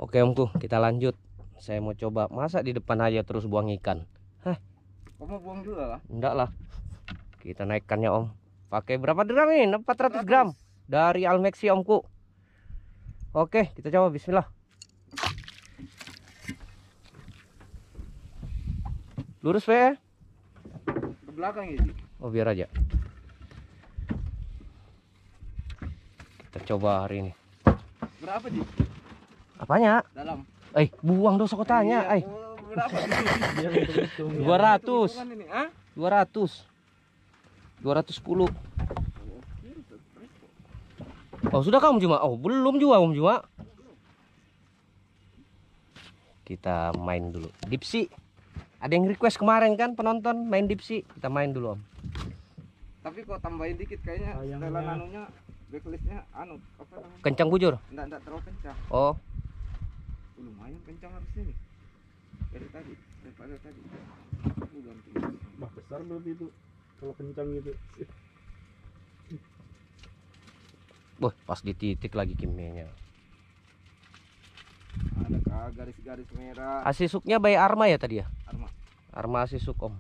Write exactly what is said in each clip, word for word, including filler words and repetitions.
Oke omku, kita lanjut. Saya mau coba masa di depan aja terus buang ikan. Hah? Kamu buang dulu lah. Enggak lah. Kita naikkannya om. Pakai berapa gram ini? empat ratus gram dari Almexi omku. Oke, kita coba. Bismillah. Lurus we. Ke belakang ini. Oh biar aja. Kita coba hari ini. Berapa Ji? Apanya? Dalam. Eh, buang dosa kotanya. Eh. Oh, berapa? dua ratus. Ini, ah? dua ratus. dua ratus sepuluh. Oh, sudah kamu cuma? Oh, belum juga Om Juma. Kita main dulu. Dipsi. Ada yang request kemarin kan penonton main dipsi. Kita main dulu Om. Tapi kok tambahin dikit kayaknya setelan anunya backlistnya anu apa namanya? Kencang bujur? Enggak, enggak terlalu kencang. Oh. Lumayan kencang harusnya nih. Dari tadi, daripada tadi. Ganti. Bah, besar berarti itu kalau kencang gitu. Wah, pas di titik lagi kimianya. Ada kah garis-garis merah. Asisuknya by Arma ya tadi ya? Arma. Arma Asisuk Om.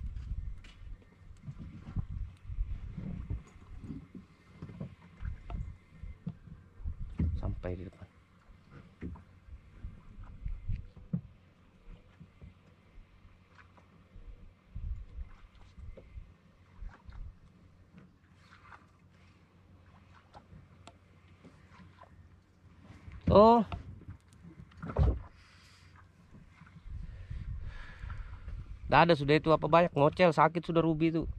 Sampai di depan. Oh. Nggak ada sudah itu apa banyak ngocel sakit sudah Ruby itu.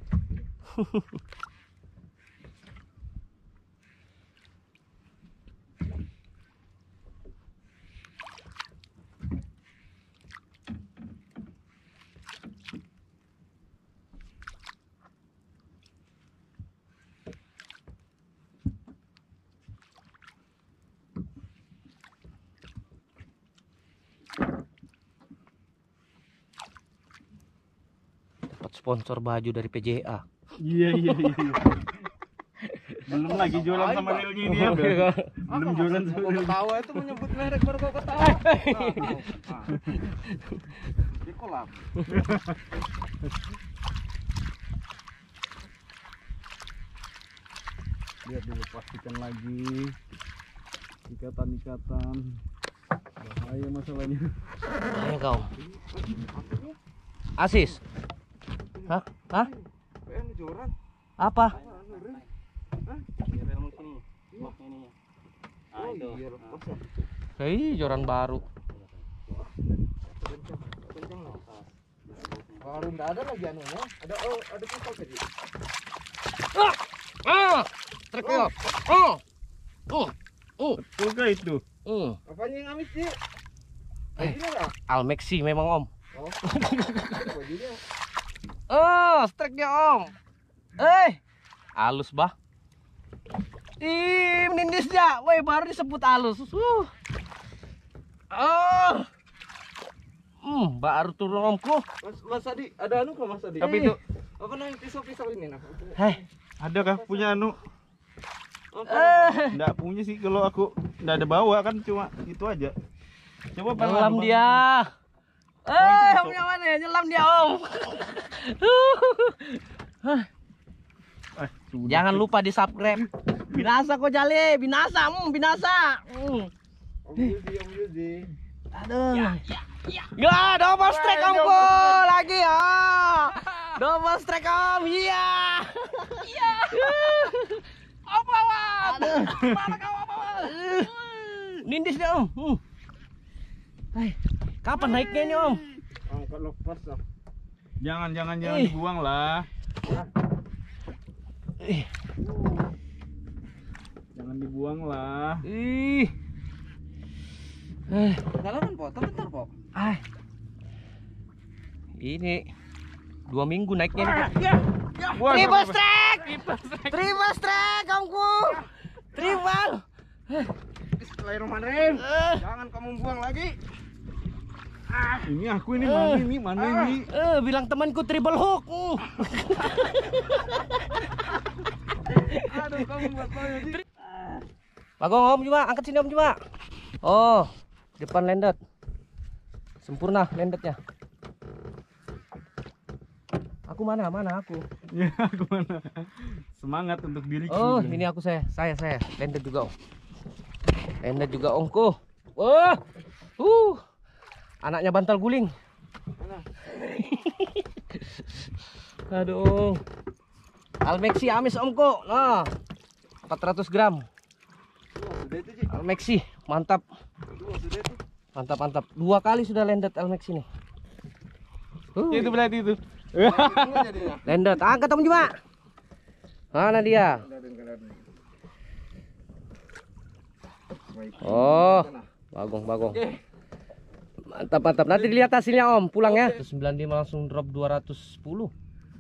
Sponsor baju dari P J A. Iya iya iya. Belum lagi jualan sama realnya ini ya. Belum jualan sama Kau ketawa itu menyebut merek baru kau ketawa. Di kolam. Lihat dulu pastikan lagi ikatan-ikatan. Bahaya masalahnya. Bahaya kau. Asis. Hah? Hah? Ini joran. Apa? Oh iya lepas ya. Hei, joran baru. Kencang loh. Baru enggak ada lagi anunya. Ada oh ada pisau tadi. Ah! Ah! Trek yo. Oh. Oh. Oh. Betul kah itu? Hmm. Apanya yang amis sih? Eh, Ini enggak? Almexi memang Om. Oh. Bajunya. Oh, strike dia Om. Eh, halus bah. Ih, menindis dia. Woi, baru disebut halus. Uh. Oh. Hmm, baru turun Omku. Mas Mas Adi, ada anu kok Mas Adi? Apa itu? Apa namanya pisau-pisau ini nah? Hei, Ada kah punya anu? eh, Enggak punya sih kalau aku enggak ada bawa kan cuma itu aja. Coba nyelam Bang. dia. Eh, punya mana ya? Nyelam dia Om. Eh, sudah. Jangan lupa di subscribe. Binasa kok Jale, binasa, hmm, binasa. Hmm. Om Yuzi, Om Yuzi. Aduh. Ya, ya, ya. Ya, double strike Omku lagi ya. Double strike Om. Iya. Iya. Om lawan. Aduh. Mana kau lawan? Nindis dia Om. Hmm. Hai. Kapan naiknya ini Om? Angkat lepas lah. Jangan jangan jangan Ih. dibuang lah. Ih. Jangan dibuang lah. Ih. Eh, Dalaman po, bentar po. ah. Ini dua minggu naiknya ini. Ya, ya. Triple strike. Triple strike Omku. Triple. Bismillahirrahmanirrahim. Eh. Jangan kamu buang lagi. Ini aku ini mana ini mana ini? Eh, bilang temanku triple hook. Uh. Aduh, kamu buat saya di. Bagong Om cuma angkat sini Om cuma. Oh, Depan landet. Sempurna landetnya. Aku mana? Mana aku? Ya, aku mana? Semangat untuk diriku. Oh, ini aku saya. Saya saya. Landet juga, Om. Landet juga, Omku. Wah. Uh. Anaknya bantal guling. Mana? Aduh. Almexi amis, Omku. Nah. empat ratus gram. Dua sudah itu, Ji. Almexi, mantap. Dua sudah itu. Mantap, mantap. Dua kali sudah landet Almexi nih. Uh. Itu berarti itu. Ini jadinya. Landet. Angkat, Om Juma. Mana dia? Oh, bagong, bagong. Mantap, mantap. Nanti dilihat hasilnya, Om. Pulang ya. sembilan puluh lima langsung drop dua ratus sepuluh.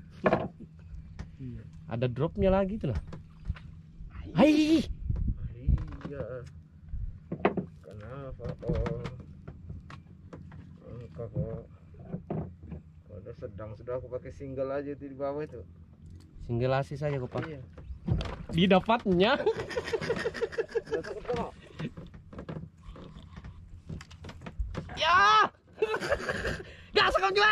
Ada dropnya lagi tuh lah. Hai. Iya. Kenapa kok? Angka kok. Udah sedang sudah aku pakai single aja itu di bawah itu. Single asis saja kok, Pak. Iya. Didapatnya. Udah takut kok. Ya. Gas kau juga.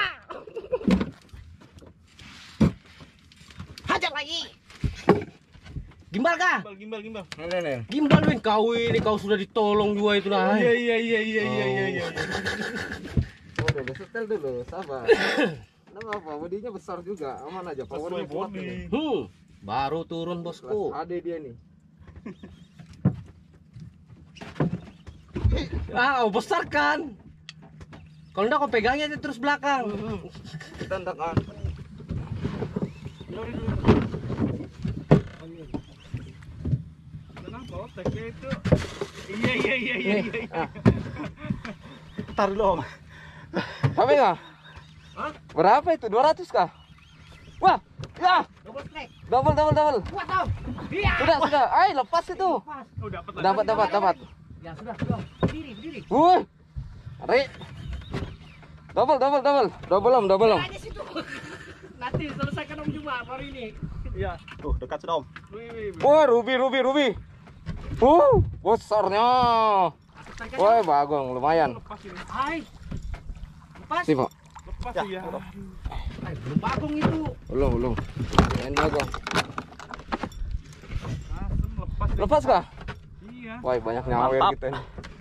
Hajar lagi. Gimbal kah? Gimbal, gimbal, gimbal. Nih, nih. Gimbal Win, kau ini kau sudah ditolong juga itu lah. Iya, iya, iya, iya, iya, iya, iya. Oh, udah setel dulu, sabar. Kenapa apa? Bodinya besar juga, aman aja. Powernya kuat ini. Hmm, baru turun bosku. Kelas A D dia nih. Ah, oh, besar kan? Kalau enggak kau pegangnya aja terus belakang. Kita hendakan. Kenapa otaknya itu? Iya, iya, iya, iya, Nih, iya. ah. Tar dulu, Om. Sampai nggak? Hah? Berapa itu? dua ratus kah? Wah, ya. Double strike. Double, double, double. Kuat tau. Iya. Sudah, sudah. Ayo lepas itu. Pas. Oh, dapat lagi. Dapat, dapat, dapat. Ya sudah, sudah. Berdiri, berdiri. Wuih. Ari. Double, double, double. Double om, double om. Aja situ. Nanti selesaikan Om Juma baru ini. Iya. Tuh, dekat sudah, Om. Wih, wih, wih. Wah, ruby, ruby, ruby. Uh, besarnya. Selesaikan. Woi, bagong, lumayan. Lepas ini. Hai. Lepas. Sip, Pak. Lepas ya. Hai, belum bagong itu. Belum, belum. Main bagong. Asem, lepas. ini. Lepas kah? Iya. Wah, banyak nyawer Mantap. kita ini.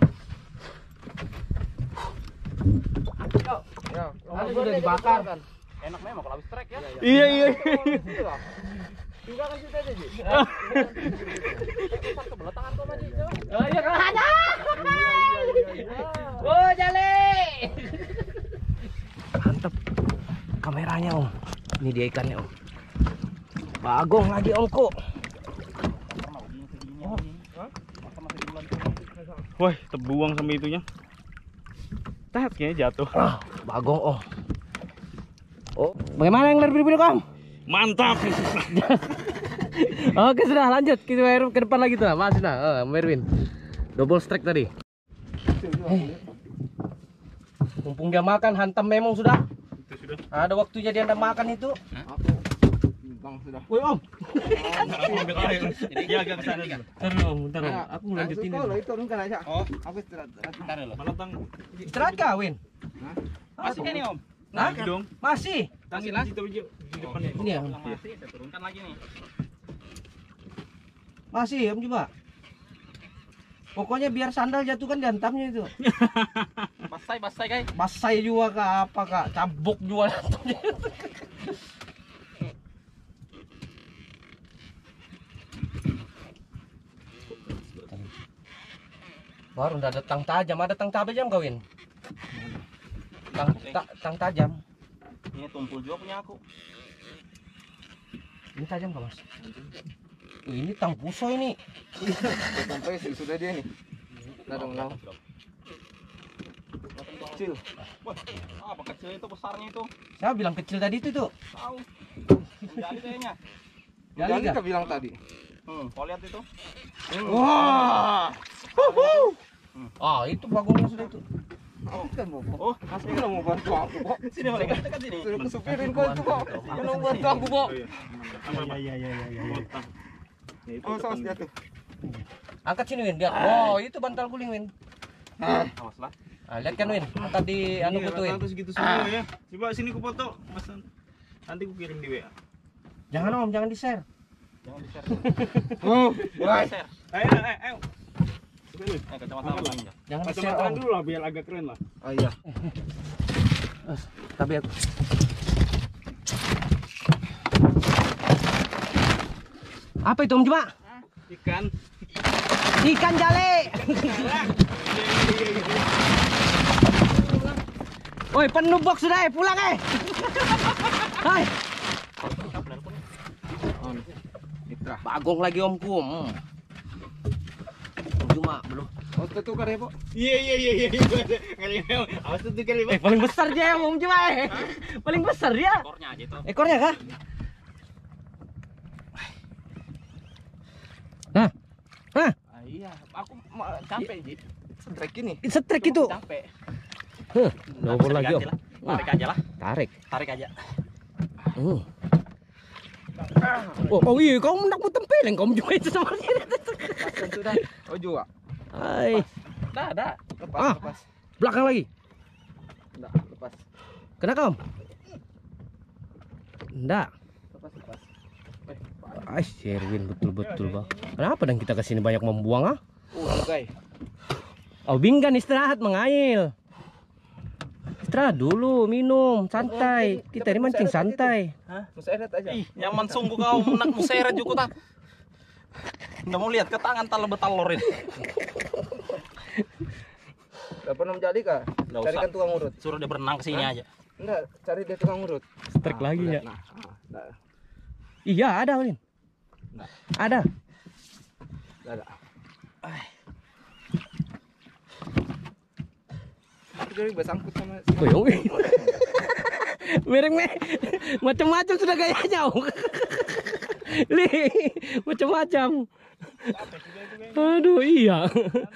Yuk. Ya, Ada sudah dibakar. Enak memang kalau habis trek ya. Iya, iya. Tinggalkan situ aja, Ji. Sebelah tangan kau maju. Oh, iya kan ada. Iya. Oh, jale. Mantap. Kameranya, Om. Ini dia ikannya, Om. Bagong lagi, Omku. Wah, terbuang sama itunya. Tet kayaknya jatuh. Ah, bagong, Om. Oh, bagaimana yang lebih video, Om? Mantap. Oke, sudah lanjut. Kita ke depan lagi tuh. Masih nah, oh, Merwin. Double strike tadi. Eh. Mumpung dia makan, hantam memang sudah. Itu sudah. Ada waktunya dia anda makan itu. Aku bang sudah. Woi, Om. Ambil air. Dia agak kesana dulu. Bentar dulu, bentar dulu. Aku lanjutin Kalau ini. itu kan aja. Oh. Aku istirahat. Bentar dulu. Mana tang? Istirahat kah, Win? Hah? Masih kan nih, Om? Hah? Lagi dong. Masih. Tangi lagi di depan nih. Ini ya? Masih, saya turunkan lagi nih. Masih, Om coba. Pokoknya biar sandal jatuh kan dihantamnya itu. Basai, basai, guys. Basai juga kak, apa kak? Cabuk juga. Baru udah ada tang tajam, ada tang tajam kawin. Tang, ta, tang tajam. Ini tumpul juga punya aku. Ini tajam kak mas? Ini tang puso ini. Sampai sih sudah dia nih. Nah, dong, nah. Kecil. Wah, apa kecil itu besarnya itu? Saya bilang kecil tadi itu tuh. Tahu. Jadi kayaknya. Jali Jadi kah? kau bilang tadi. Hmm, kau lihat itu? Wah. Ah itu bagongnya sudah itu. Aku kan mau. Oh, Masih kan mau bantu aku kok. sini balik dekat sini. Suruh kesupirin kau itu kok. Kan mau bantu aku kok. Iya, iya, iya, iya, iya. Oh, saus dia tuh. Angkat sini Win, lihat. Oh itu bantal guling Win. Awas lah. Ah, lihat kan Win, tadi anu Iya, kutuin. rata-rata segitu semua ya. Coba sini ku foto, Mas. Nanti ku kirim di W A. Jangan Om, jangan di-share. Jangan di-share. Oh, wah. Ayo, ayo, ayo. Sini. Eh, kacamata ulang ya. Jangan di-share Kacamata Om. dulu lah biar agak keren lah. Oh iya. Tapi aku apa itu Om Juma? Ikan. Ikan jale. Woi, penuh box sudah, eh. Pulang eh. Hai. Mitra. Bagong lagi Omku. Hmm. Om Juma belum. Oh, itu tukar ya, Pak. Iya, iya, iya, iya. Kali ini awas tuh kali. Eh, paling besar dia Om Juma eh. Paling besar dia. Ekornya aja tuh. Ekornya kah? Nah. Nah, Ah, iya, aku ma- capek sih. Strek ini. setrek itu. Capek. Huh, nongol lagi Om. Tarik aja lah. Tarik. Tarik aja. Hmm. Oh, oh iya, kau nak mau tempeleng, kau juga itu sama dia. Paskan sudah. Oh, juga. Hai, Dah, dah. Lepas, Ah. lepas. belakang lagi. Enggak, lepas. Kenapa Om? Enggak. Lepas, lepas. Eh, Pak. Ay, Sherwin betul-betul bang. Kenapa dan kita kesini banyak membuang ah? Oh, guys. Oh, Binggan istirahat mengail. Istirahat dulu, minum, santai. Kita ini mancing santai. Hah? Musairat aja. Ih, nyaman sungguh kau nak museret juga tak. Nggak mau lihat ke tangan tal betalorin. Enggak pernah menjadi kah? Nggak usah. Carikan tukang urut. Suruh dia berenang ke sini aja. Enggak, cari dia tukang urut. Strek Nah, lagi ya. lihat, Nah, ah, enggak. Iya ada Win. Enggak. Ada. Enggak ada. Aku jadi bersangkut sama Oh, yong. Mereng me, macam-macam sudah gayanya Om. Li, macam-macam. Aduh iya.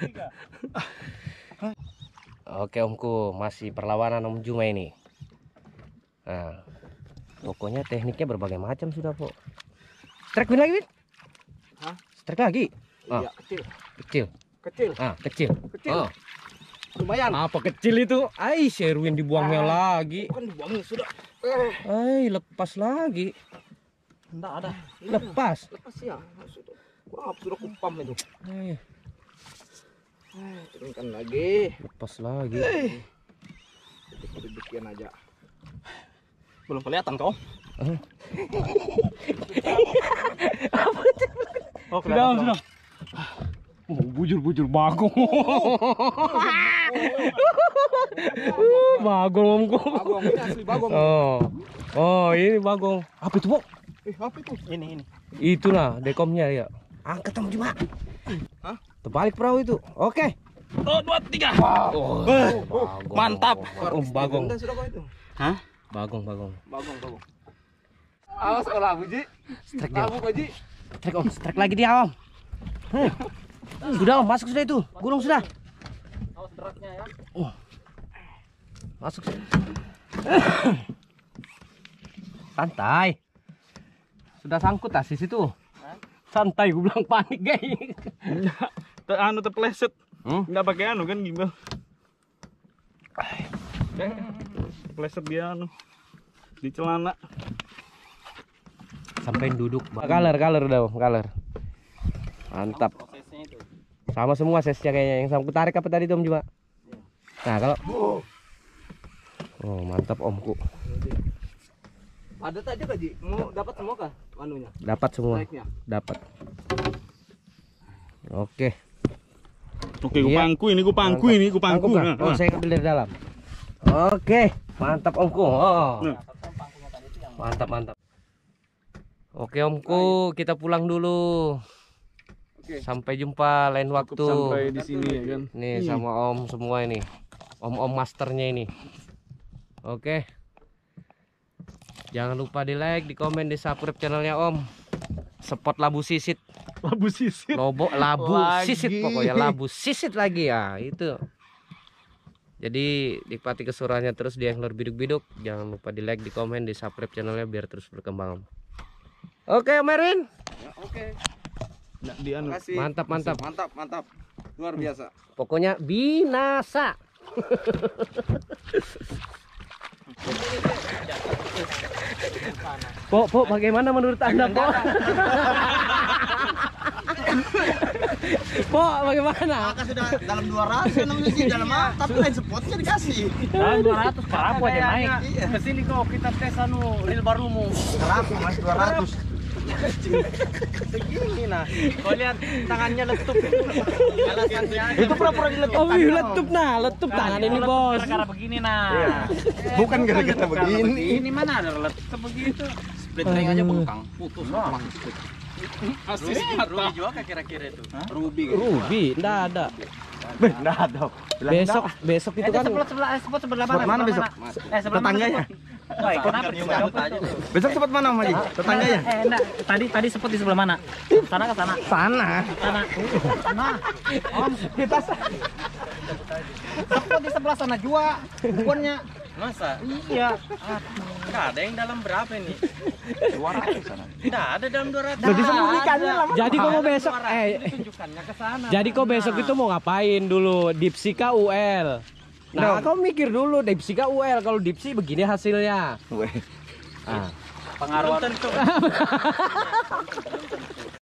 Oke Omku, masih perlawanan Om Juma ini. Nah, pokoknya tekniknya berbagai macam sudah Pok. Strike Win lagi Win? Hah? Strike lagi? Ah, Iya, kecil. kecil. Kecil. Ah, kecil. Kecil. Oh, Lumayan. apa kecil itu? Ai, Sherwin dibuangnya lagi. Bukan dibuangin sudah. Eh, Ai, lepas lagi. Enggak ada. Lepas. lepas ya. Sudah. Wah, sudah kupam itu. Ai, Eh, turunkan lagi. lepas lagi. Duduk-dudukin aja. Belum kelihatan kau. Oh, Sudah, sudah. Oh, bujur-bujur bagong. Bagong Omku. Bagong, ini asli bagong. Oh. Oh, ini bagong. Apa itu, Pok? Eh, apa itu? Ini, ini. Itulah dekomnya ya. Angkat Om Juma. Hah? Terbalik perahu itu. Oke. Oh, dua, tiga. Oh, bagong. Mantap. Oh, bagong. Udah, sudah kau itu. Hah? Bagong, bagong. Bagong, bagong. Awas olah, Buji. Strike dia. Labu, Buji. Strike Om, strike lagi dia Om. Hmm. Sudah Om, masuk sudah itu. Gulung sudah. Awas beratnya ya. Oh. Masuk. Santai. Sudah sangkut ah di situ. Santai, gue bilang panik guys. Te anu terpleset. Hmm? Enggak pakai anu kan gimbal. Eh, terpleset dia anu di celana. Sampai duduk. Color, color udah, color. Mantap. Prosesnya itu. Sama semua sesnya kayaknya. Yang sangkut tarik apa tadi Om juga? Nah, kalau oh, mantap Omku. Ada tak aja, Ji? Mau dapat semua kah anunya? Dapat semua. Naiknya. Dapat. Oke. Oke, ku Iya. pangku ini, ku pangku Mantap. ini, ku pangku. Kah? Nah, Oh, nah. saya ambil dari dalam. Oke, mantap Omku. Oh. Nah. Mantap, mantap. Oke Omku, kita pulang dulu. Oke. Sampai jumpa lain waktu. Cukup sampai di sini ya kan. Nih sama Om semua ini. Om-om masternya ini. Oke. Jangan lupa di like, di komen, di subscribe channelnya Om. Spot labu sisit. Labu sisir. Lobo labu Lagi. sisit pokoknya labu sisit lagi ya itu. Jadi nikmati keseruannya terus di Angler Biduk-Biduk. Jangan lupa di like, di komen, di subscribe channelnya biar terus berkembang. Oke Om Erwin. Ya, oke. Nah, di anu. Makasih. Mantap, mantap. Mantap, mantap. Luar biasa. Pokoknya binasa. Po, po, bagaimana menurut Anda, Po? Po, bagaimana? Kakak sudah dalam dua ratus namanya sih dalam apa? Tapi lain spotnya dikasih. Dalam dua ratus berapa aja naik? Iya. Kesini kok kita tes anu lil barumu. Berapa mas? dua ratus. Segini nah. Kau lihat tangannya letup. Alasannya Itu pura-pura diletup. Oh, iya, letup nah, letup tangan ini, Bos. Gara-gara begini nah. Bukan gara-gara begini. Ini mana ada letup begitu? Split ring aja bengkang. Putus. Asli Ruby juga kira-kira itu. Ruby. Ruby, enggak ada. Enggak ada. Besok, besok itu kan sebelah sebelah eh, sebelah sebelah Spot mana besok? Eh sebelah Tetangganya. Wah, kenapa juga aja tuh? Besok spot mana Om Haji? Tetangganya? Eh, enggak. Tadi tadi spot di sebelah mana? Sana ke sana. Sana. Sana. Nah. Om, Kita spot di sebelah sana juga. Bukannya masa? Iya. Enggak ada yang dalam berapa ini? dua ratus sana. Enggak ada dalam dua ratus. Loh, disembunyikannya lah. jadi kau mau besok eh Tunjukkannya ke sana. jadi kau besok itu mau ngapain dulu? Dipsika U L. Nah, kau mikir dulu Dipsika U L, kalau Dipsi begini hasilnya. Weh. Ah. Pengaruh tentu.